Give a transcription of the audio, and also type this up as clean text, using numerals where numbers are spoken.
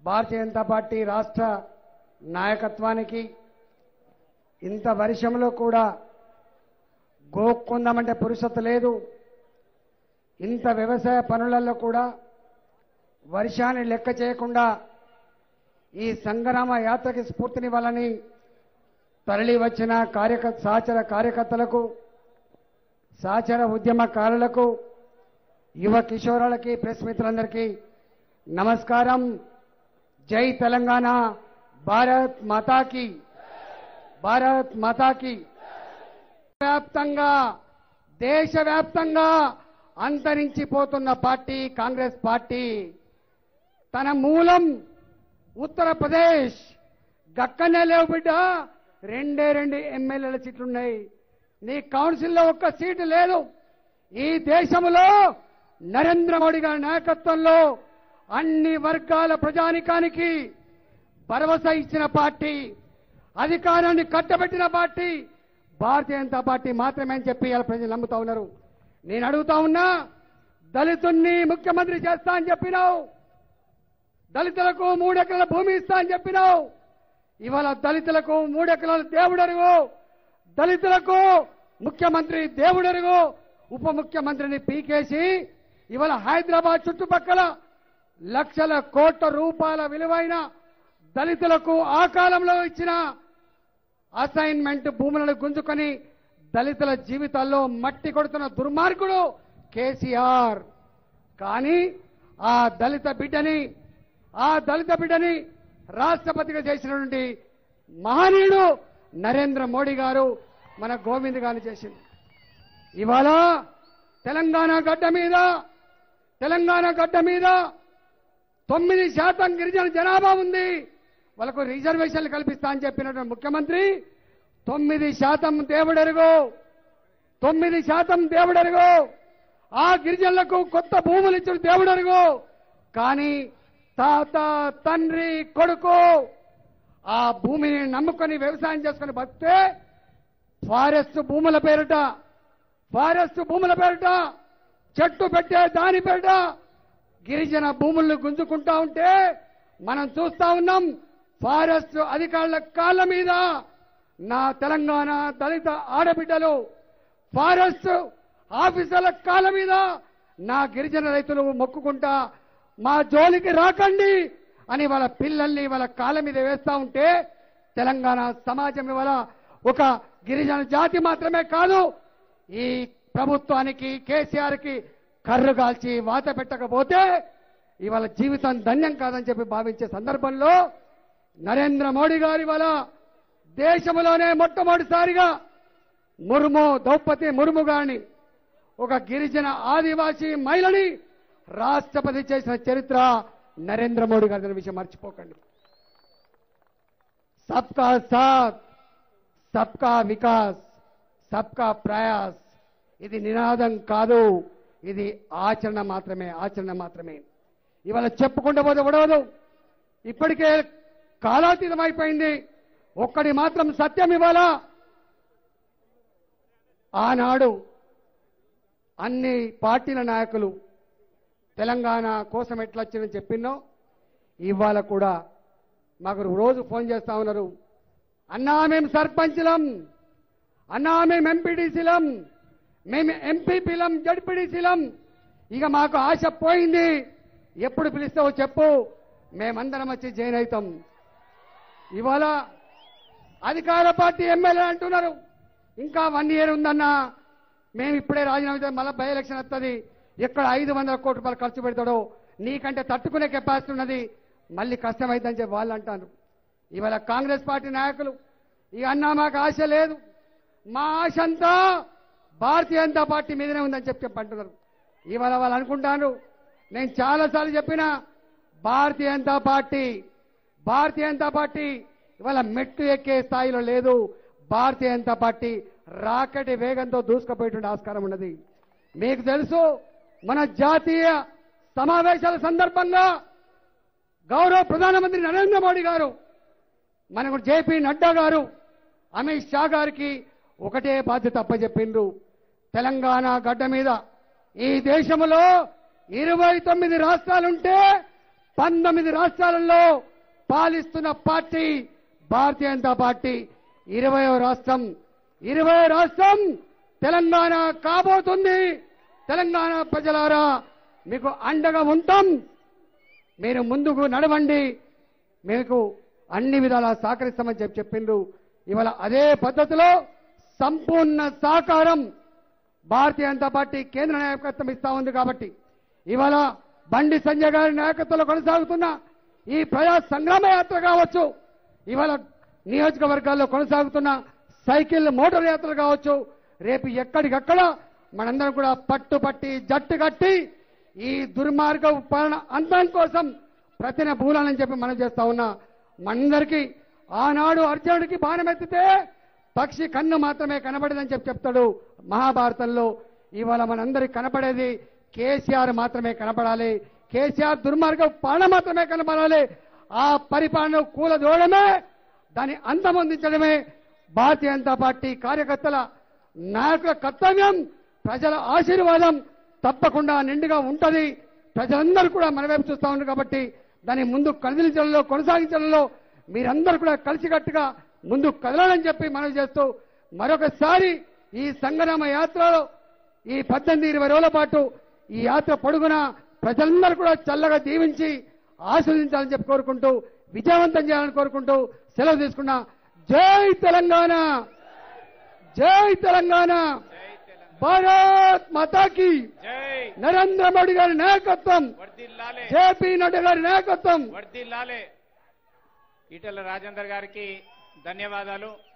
భారతీయ Janata party రాష్ట్ర నాయకత్వానికి ఇంత వర్షంలో కూడా గోక్కుందామంటే పురుషత లేదు. ఇంత వ్యవసాయ పనులలో కూడా వర్షాన్ని లెక్క చేయకుండా ఈ సంగ్రామ యాత్రకి స్ఫూర్తినివ్వాలని తరలి వచ్చిన సహచర కార్యకర్తలకు, సహచర ఉద్యమకారులకు, యువ కిషోరాలకి, ప్రెస్ మిత్రులందరికీ నమస్కారం. జై తెలంగాణ. భారత్ మాతాకి, భారత్ మాతాకి. వ్యాప్తంగా, దేశవ్యాప్తంగా అంతరించిపోతున్న పార్టీ కాంగ్రెస్ పార్టీ. తన మూలం ఉత్తరప్రదేశ్. గక్కనే లేవు బిడ్డ, రెండు ఎమ్మెల్యేల సీట్లున్నాయి. నీ కౌన్సిల్లో ఒక్క సీటు లేదు. ఈ దేశంలో నరేంద్ర మోడీ గారి నాయకత్వంలో అన్ని వర్గాల ప్రజానికానికి భరోసా ఇచ్చిన పార్టీ, అధికారాన్ని కట్టబెట్టిన పార్టీ భారతీయ జనతా పార్టీ మాత్రమే అని చెప్పి ఇలా ప్రజలు నమ్ముతా ఉన్నారు. నేను అడుగుతా ఉన్నా, దళితుణ్ణి ముఖ్యమంత్రి చేస్తా అని చెప్పినావు, దళితులకు 3 ఎకరాల భూమి ఇస్తా అని చెప్పినావు. ఇవాళ దళితులకు 3 ఎకరాల దేవుడరుగు, దళితులకు ముఖ్యమంత్రి దేవుడరుగు, ఉప ముఖ్యమంత్రిని పీకేసి ఇవాళ హైదరాబాద్ చుట్టుపక్కల లక్షల కోట్ల రూపాయల విలువైన దళితులకు ఆ కాలంలో ఇచ్చిన అసైన్మెంట్ భూములను గుంజుకొని దళితుల జీవితాల్లో మట్టి కొడుతున్న దుర్మార్గుడు కేసీఆర్. కానీ ఆ దళిత బిడ్డని రాష్ట్రపతిగా చేసినటువంటి మహనీయుడు నరేంద్ర మోడీ గారు మన గోవింద్ గారిని చేసింది. ఇవాళ తెలంగాణ గడ్డ మీద 9% గిరిజన జనాభా ఉంది. వాళ్ళకు రిజర్వేషన్లు కల్పిస్తా అని చెప్పినటువంటి ముఖ్యమంత్రి 9% దేవుడెరుగు, 9% దేవుడెరుగు. ఆ గిరిజనులకు కొత్త భూములు ఇచ్చిన దేవుడెరుగు. కానీ తాత, తండ్రి, కొడుకు ఆ భూమిని నమ్ముకొని వ్యవసాయం చేసుకుని బతికే ఫారెస్ట్ భూముల పేరుట చెట్టు పెట్టే దాని పేరుట గిరిజన భూములను గుంజుకుంటా ఉంటే మనం చూస్తా ఉన్నాం. ఫారెస్ట్ అధికారుల కాళ్ళ మీద నా తెలంగాణ దళిత ఆడబిడ్డలు, ఫారెస్ట్ ఆఫీసర్ల కాళ్ళ మీద నా గిరిజన రైతులు మొక్కుకుంటా మా జోలికి రాకండి అని వాళ్ళ పిల్లల్ని వాళ్ళ కాళ్ళ మీద వేస్తా ఉంటే తెలంగాణ సమాజం ఇవాళ ఒక గిరిజన జాతి మాత్రమే కాదు, ఈ ప్రభుత్వానికి కేసీఆర్కి కర్రు కాల్చి వాత పెట్టకపోతే ఇవాళ జీవితం ధన్యం కాదని చెప్పి భావించే సందర్భంలో నరేంద్ర మోడీ గారి ఇవాళ దేశంలోనే మొట్టమొదటిసారిగా ద్రౌపది ముర్ము గారిని, ఒక గిరిజన ఆదివాసీ మహిళని రాష్ట్రపతి చేసిన చరిత్ర నరేంద్ర మోడీ గారి విషయం మర్చిపోకండి. సబ్కా సాత్, సబ్కా వికాస్, సబ్కా ప్రయాస్. ఇది నినాదం కాదు, ఇది ఆచరణ మాత్రమే. ఇవాళ చెప్పుకుంటూ పోతే ఉడవదు. ఇప్పటికే కాలాతీతం అయిపోయింది. ఒక్కడి మాత్రం సత్యం. ఇవాళ ఆనాడు అన్ని పార్టీల నాయకులు తెలంగాణ కోసం ఎట్లా వచ్చిందని చెప్పినో ఇవాళ కూడా మాకు రోజు ఫోన్ చేస్తా ఉన్నారు. అన్నా మేము సర్పంచ్లం, అన్నా మేము ఎంపీటీసీలం, మేము ఎంపీపీలం, జడ్పీటీసీలం, ఇక మాకు ఆశ పోయింది, ఎప్పుడు పిలుస్తావో చెప్పు, మేమందరం వచ్చి జాయిన్ అవుతాం. ఇవాళ అధికార పార్టీ ఎమ్మెల్యే అంటున్నారు ఇంకా 1 year ఉందన్నా, మేము ఇప్పుడే రాజీనామా చేస్తే మళ్ళీ బై ఎలక్షన్ వస్తుంది, ఎక్కడ 500 కోట్ల రూపాయలు ఖర్చు పెడతాడో, నీకంటే తట్టుకునే కెపాసిటీ ఉన్నది, మళ్ళీ కష్టమైందని చెప్పి వాళ్ళు అంటారు. ఇవాళ కాంగ్రెస్ పార్టీ నాయకులు ఈ అన్నా మాకు ఆశ లేదు, మా ఆశ అంతా భారతీయ జనతా పార్టీ మీదనే ఉందని చెప్పి అంటున్నారు. ఇవాళ వాళ్ళు అనుకుంటారు, నేను చాలాసార్లు చెప్పిన భారతీయ జనతా పార్టీ ఇవాళ మెట్టు ఎక్కే స్థాయిలో లేదు. భారతీయ జనతా పార్టీ రాకెట్ వేగంతో దూసుకుపోయేటువంటి ఆస్కారం ఉన్నది. మీకు తెలుసు, మన జాతీయ సమావేశాల సందర్భంగా గౌరవ ప్రధానమంత్రి నరేంద్ర మోడీ గారు, మనకు జేపీ నడ్డా గారు, అమిత్ షా గారికి ఒకటే బాధ్యత అప్పచెప్పిండ్రు. తెలంగాణ గడ్డ మీద ఈ దేశంలో 29 రాష్ట్రాలుంటే 19 రాష్ట్రాలలో పాలిస్తున్న పార్టీ భారతీయ జనతా పార్టీ. 20వ రాష్ట్రం తెలంగాణ కాబోతుంది. తెలంగాణ ప్రజలారా మీకు అండగా ఉంటాం. మీరు ముందుకు నడవండి, మీకు అన్ని విధాలా సహకరిస్తామని చెప్పిండ్రు. ఇవాళ అదే పద్ధతిలో సంపూర్ణ సహకారం భారతీయ జనతా పార్టీ కేంద్ర నాయకత్వం ఇస్తా ఉంది. కాబట్టి ఇవాళ బండి సంజయ్ గారి నాయకత్వంలో కొనసాగుతున్న ఈ ప్రజా సంగ్రామ యాత్ర కావచ్చు, ఇవాళ నియోజకవర్గాల్లో కొనసాగుతున్న సైకిల్ మోటార్ యాత్రలు కావచ్చు, రేపు ఎక్కడికక్కడ మనందరం కూడా పట్టుపట్టి జట్టు కట్టి ఈ దుర్మార్గ పాలన అంతం కోసం ప్రతిన భూలాలని చెప్పి మనం చేస్తా ఉన్నా. మనందరికీ ఆనాడు అర్జునుడికి బాణం ఎత్తితే పక్షి కన్ను మాత్రమే కనబడేదని చెప్తాడు మహాభారతంలో. ఇవాళ మనందరికి కనపడేది కేసీఆర్ మాత్రమే కనపడాలి. కేసీఆర్ దుర్మార్గ పాలన మాత్రమే కనపడాలి. ఆ పరిపాలన కూలదోడమే, దాన్ని అంతమొందించడమే భారతీయ జనతా పార్టీ కార్యకర్తల నాయకుల కర్తవ్యం. ప్రజల ఆశీర్వాదం తప్పకుండా నిండుగా ఉంటది. ప్రజలందరూ కూడా మన వైపు చూస్తా ఉన్నారు. కాబట్టి దాన్ని ముందు కదిలించడంలో కొనసాగించడంలో మీరందరూ కూడా కలిసికట్టుగా ముందు కదలాలని చెప్పి మనం చేస్తూ మరొకసారి ఈ సంగ్రామ యాత్రలో ఈ 18-20 రోజుల పాటు ఈ యాత్ర పొడుగున ప్రజలందరూ కూడా చల్లగా దీవించి ఆస్వాదించాలని చెప్పి కోరుకుంటూ విజయవంతం చేయాలని కోరుకుంటూ సెలవు తీసుకున్నా. జై తెలంగాణ, జై తెలంగాణ, భారత్ మాతాకి, నరేంద్ర మోడీ గారి నాయకత్వం, జేపీ నడ్డా గారి నాయకత్వం. ఈటెల రాజేందర్ గారికి ధన్యవాదాలు.